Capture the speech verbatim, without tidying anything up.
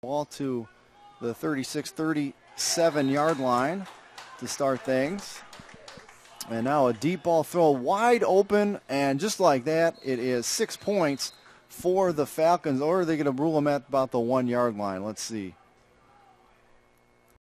Ball to the thirty-six thirty-seven yard line to start things. And now a deep ball throw wide open, and just like that, it is six points for the Falcons. Or are they going to rule them at about the one yard line? Let's see.